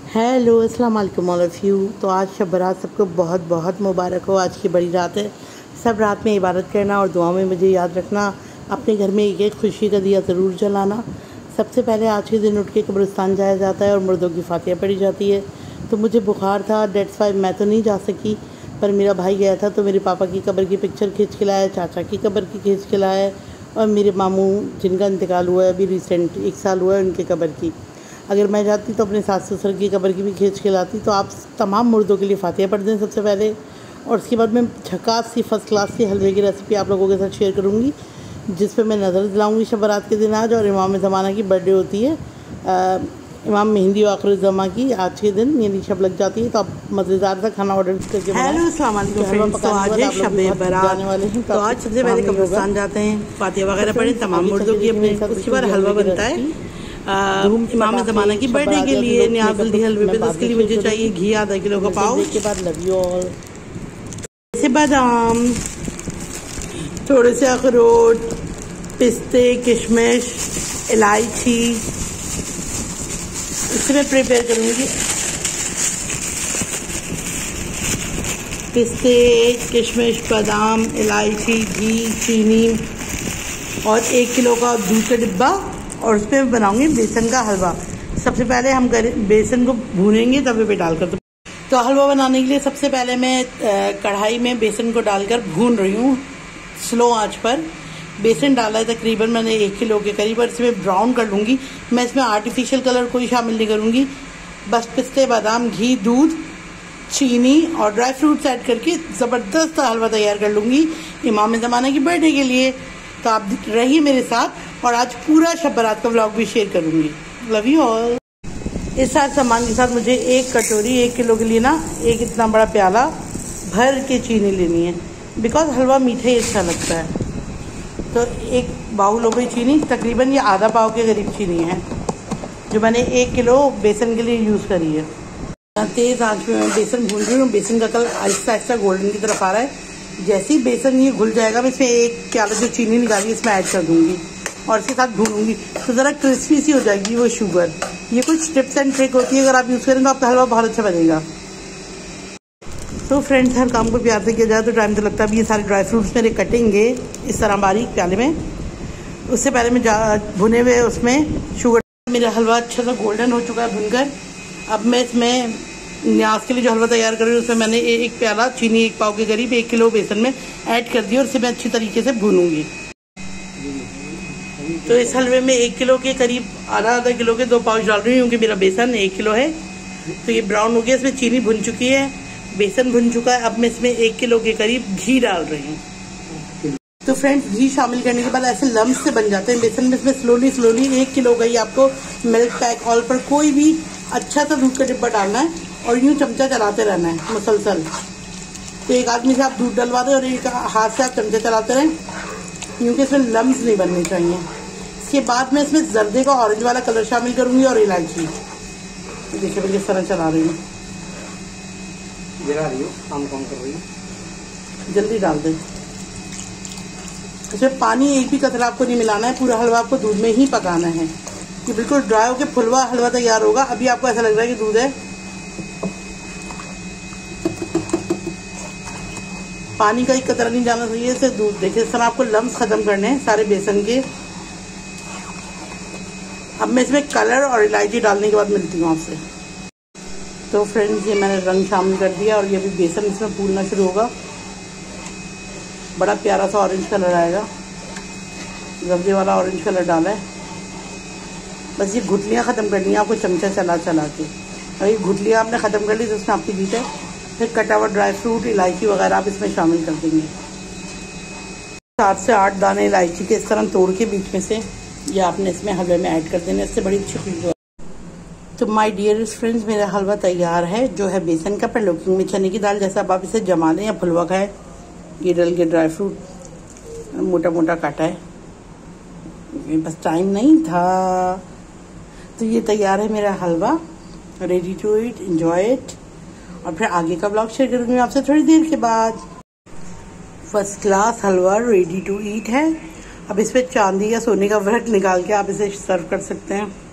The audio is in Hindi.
हेलो अस्सलाम वालेकुम ऑल ऑफ़ यू। तो आज शब बारात सबको बहुत बहुत मुबारक हो। आज की बड़ी रात है। सब रात में इबादत करना और दुआ में मुझे याद रखना। अपने घर में एक एक खुशी का दिया ज़रूर जलाना। सबसे पहले आज के दिन उठ के कब्रिस्तान जाया जाता है और मुर्दों की फातिहा पढ़ी जाती है। तो मुझे बुखार था, डेट्स वाई मैं तो नहीं जा सकी, पर मेरा भाई गया था तो मेरे पापा की कब्र की पिक्चर खींच के लाया, चाचा की कब्र की खींच के लाया और मेरे मामू जिनका इंतकाल हुआ है अभी रिसेंट 1 साल हुआ है उनके कब्र की। अगर मैं जाती तो अपने सास ससुर की कब्र की भी खींच के लाती। तो आप तमाम मुर्दों के लिए फातिहा पढ़ दें सबसे पहले, और उसके बाद मैं झकास सी फर्स्ट क्लास सी हलवे की रेसिपी आप लोगों के साथ शेयर करूँगी, जिस पे मैं नज़र दिलाऊँगी शब बारात के दिन आज। और इमाम ज़माना की बर्थडे होती है, इमाम मेहंदी और आखिर ज़मा की आज के दिन यानी शब लग जाती है। तो आप मज़ेदार सा खाना ऑर्डर करके हेलो अस्सलाम वालेकुम फ्रेंड्स। तो आज है शब बारात वाले हैं। तो आज सबसे पहले कब्रिस्तान जाते हैं, फातिहा वगैरह पढ़े तमाम मुर्दों की अपने। उसके बाद हलवा बनता है इमाम ज़माना की बर्थडे के लिए न्याज जल्दी हलवे पे। उसके लिए मुझे चाहिए घी आधा किलो का पाव, के बाद लव यू ऑल, से बादाम, थोड़े से अखरोट, पिस्ते, किशमिश, इलायची, इसमें प्रिपेयर करूँगी। पिस्ते, किशमिश, बादाम, इलायची, घी, चीनी और 1 किलो का दूध का डिब्बा, और उस पर बनाऊंगी बेसन का हलवा। सबसे पहले हम बेसन को भूनेंगे तवे पे डालकर। तो हलवा बनाने के लिए सबसे पहले मैं कढ़ाई में बेसन को डालकर भून रही हूँ स्लो आंच पर। बेसन डाला है तकरीबन मैंने 1 किलो के करीब, और इसमें ब्राउन कर लूँगी। मैं इसमें आर्टिफिशियल कलर कोई शामिल नहीं करूँगी, बस पिस्ते, बादाम, घी, दूध, चीनी और ड्राई फ्रूट्स ऐड करके ज़बरदस्त हलवा तैयार कर लूँगी इमाम ज़माना की बर्थडे के लिए। तो आप रहिए मेरे साथ, और आज पूरा शब बारात का व्लॉग भी शेयर करूँगी। Love you all. इस सारे सामान के साथ मुझे 1 कटोरी 1 किलो के लिए ना एक इतना बड़ा प्याला भर के चीनी लेनी है, बिकॉज हलवा मीठा ही अच्छा लगता है। तो 1 बाउल हो गई चीनी, तकरीबन ये आधा पाव के करीब चीनी है जो मैंने 1 किलो बेसन के लिए यूज़ करी है। तेज़ आंच में मैं बेसन भून रही हूँ। बेसन का कलर आहिस्ता आहिस्ता गोल्डन की तरफ आ रहा है। जैसे ही बेसन ये घुल जाएगा मैं इसमें 1 प्याला जो चीनी निकाली इसमें ऐड कर दूँगी और इसके साथ भूनूंगी तो ज़रा क्रिस्पी सी हो जाएगी वो शुगर। ये कुछ टिप्स एंड ट्रिक होती है, अगर आप यूज़ करें तो आपका हलवा बहुत अच्छा बनेगा। तो फ्रेंड्स, हर काम को प्यार से किया जाए तो टाइम तो लगता है। अभी ये सारे ड्राई फ्रूट्स मेरे कटेंगे इस तरह बारीक प्याले में। उससे पहले मैं भुने हुए उसमें शुगर। मेरा हलवा अच्छा सा गोल्डन हो चुका है भुनकर। अब मैं इसमें न्याज के लिए जो हलवा तैयार कर रही हूँ उसमें मैंने 1 प्याला चीनी 1 पाव के करीब 1 किलो बेसन में ऐड कर दी और इसे मैं अच्छी तरीके से भूनूंगी। तो इस हलवे में 1 किलो के करीब आधा किलो के 2 पाउच डाल रही हूँ, क्योंकि मेरा बेसन 1 किलो है। तो ये ब्राउन हो गया, इसमें चीनी भुन चुकी है, बेसन भुन चुका है। अब मैं इसमें 1 किलो के करीब घी डाल रही हूँ। तो फ्रेंड्स, घी शामिल करने के बाद ऐसे लम्स से बन जाते हैं बेसन में। इसमें स्लोली 1 किलो का ही आपको मिल्क पैक ऑल पर कोई भी अच्छा सा दूध का डिब्बा डालना है और यूँ चमचा चलाते रहना है मुसलसल। तो एक आदमी से आप दूध डलवा दें और एक हाथ से आप चमचा चलाते रहें, क्योंकि इसमें लम्स नहीं बनने चाहिए। इसके बाद मैं इसमें जर्दे का ऑरेंज वाला कलर शामिल करूंगी और इलायची। देखिए मैं किस तरह चला रही हूँ, काम कर रही हूँ, जल्दी डाल दें। इसमें पानी एक भी कतरा आपको नहीं मिलाना है, पूरा हलवा आपको दूध में ही पकाना है। ये बिल्कुल ड्राई होकर फुलवा हलवा तैयार होगा। अभी आपको ऐसा लग रहा है कि दूध है, पानी का एक कतरा नहीं जाना चाहिए इसे दूध। देखिए इस तरह आपको लम्स खत्म करने हैं सारे बेसन के। अब मैं इसमें कलर और इलायची डालने के बाद मिलती हूँ आपसे। तो फ्रेंड्स, ये मैंने रंग शामिल कर दिया और ये भी बेसन इसमें फूलना शुरू होगा। बड़ा प्यारा सा ऑरेंज कलर आएगा, सब्जी वाला ऑरेंज कलर डाला है। बस ये गुठलियाँ ख़त्म करनी है आपको चमचा चला चला के। और ये गुठलियाँ आपने ख़त्म कर ली तो उसमें आपकी जीत है। फिर कटा हुआ ड्राई फ्रूट, इलायची वगैरह आप इसमें शामिल कर देंगे। 7 से 8 दाने इलायची के इस तरह तोड़ के बीच में से ये आपने इसमें हलवे में ऐड कर देने, इससे बड़ी अच्छी खुशबू है। तो माय डियरेस्ट फ्रेंड्स, मेरा हलवा तैयार है जो है बेसन का, पर लौकी में चने की दाल जैसा आप इसे जमा लें या फुलवा खाए। ये डल के ड्राई फ्रूट मोटा मोटा काटा है, बस टाइम नहीं था। तो ये तैयार है मेरा हलवा, ready to eat, enjoy it. और फिर आगे का ब्लॉग शेयर करूँगी आपसे थोड़ी देर के बाद। फर्स्ट क्लास हलवा रेडी टू ईट है। अब इस पर चांदी या सोने का वर्क निकाल के आप इसे सर्व कर सकते हैं।